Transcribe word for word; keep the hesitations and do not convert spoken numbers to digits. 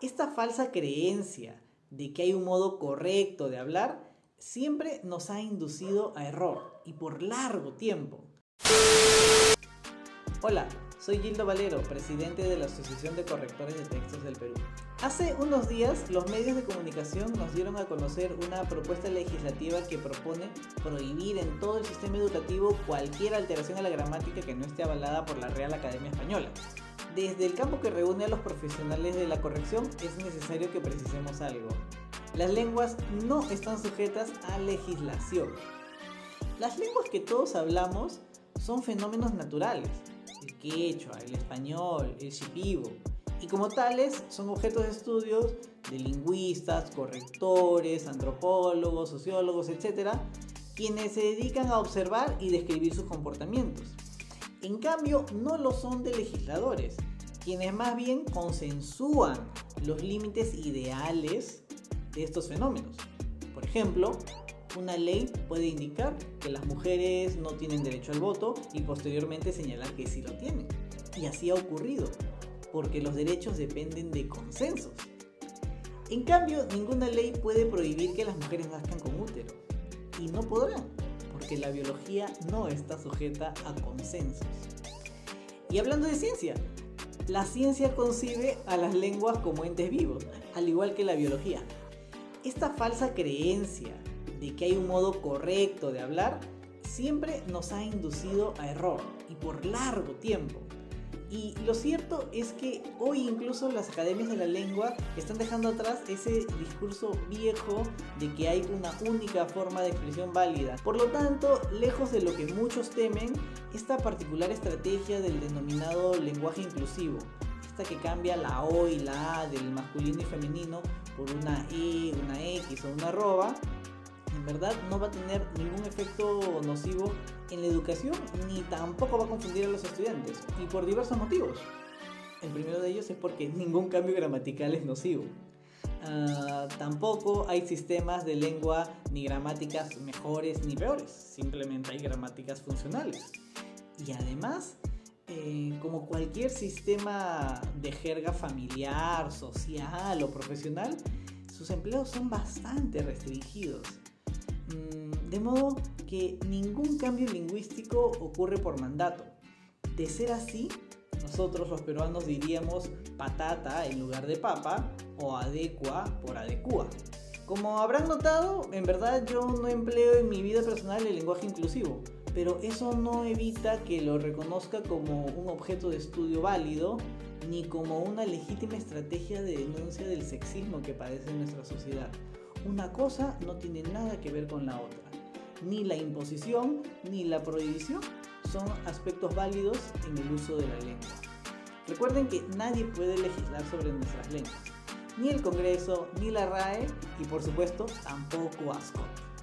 Esta falsa creencia de que hay un modo correcto de hablar siempre nos ha inducido a error y por largo tiempo. Hola, soy Gildo Valero, presidente de la Asociación de Correctores de Textos del Perú. Hace unos días los medios de comunicación nos dieron a conocer una propuesta legislativa que propone prohibir en todo el sistema educativo cualquier alteración a la gramática que no esté avalada por la Real Academia Española. Desde el campo que reúne a los profesionales de la corrección es necesario que precisemos algo. Las lenguas no están sujetas a legislación. Las lenguas que todos hablamos son fenómenos naturales. El quechua, el español, el shipibo, y como tales son objetos de estudios de lingüistas, correctores, antropólogos, sociólogos, etcétera, quienes se dedican a observar y describir sus comportamientos. En cambio, no lo son de legisladores, quienes más bien consensúan los límites ideales de estos fenómenos. Por ejemplo, una ley puede indicar que las mujeres no tienen derecho al voto y posteriormente señalar que sí lo tienen. Y así ha ocurrido, porque los derechos dependen de consensos. En cambio, ninguna ley puede prohibir que las mujeres nazcan con útero. Y no podrán, porque la biología no está sujeta a consensos. Y hablando de ciencia, la ciencia concibe a las lenguas como entes vivos, al igual que la biología. Esta falsa creencia de que hay un modo correcto de hablar siempre nos ha inducido a error y por largo tiempo. Y lo cierto es que hoy incluso las academias de la lengua están dejando atrás ese discurso viejo de que hay una única forma de expresión válida. Por lo tanto, lejos de lo que muchos temen, esta particular estrategia del denominado lenguaje inclusivo, esta que cambia la O y la A del masculino y femenino por una E, una X o una arroba, en verdad no va a tener ningún efecto nocivo en la educación ni tampoco va a confundir a los estudiantes, y por diversos motivos. El primero de ellos es porque ningún cambio gramatical es nocivo. Uh, tampoco hay sistemas de lengua ni gramáticas mejores ni peores, simplemente hay gramáticas funcionales. Y además, eh, como cualquier sistema de jerga familiar, social o profesional, sus empleos son bastante restringidos. De modo que ningún cambio lingüístico ocurre por mandato. De ser así, nosotros los peruanos diríamos patata en lugar de papa o adecua por adecua. Como habrán notado, en verdad yo no empleo en mi vida personal el lenguaje inclusivo, pero eso no evita que lo reconozca como un objeto de estudio válido ni como una legítima estrategia de denuncia del sexismo que padece nuestra sociedad. Una cosa no tiene nada que ver con la otra. Ni la imposición ni la prohibición son aspectos válidos en el uso de la lengua. Recuerden que nadie puede legislar sobre nuestras lenguas. Ni el Congreso, ni la R A E y por supuesto tampoco ASCOP.